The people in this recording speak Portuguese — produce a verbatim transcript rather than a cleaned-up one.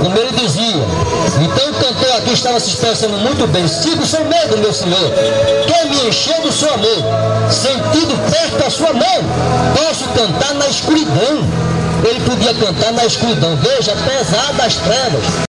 como ele dizia. Então o cantor aqui estava se expressando muito bem. Siga o seu medo, meu Senhor, quer me encher do seu amor, sentido perto da sua mão, posso cantar na escuridão. Ele podia cantar na escuridão, veja, apesar das trevas.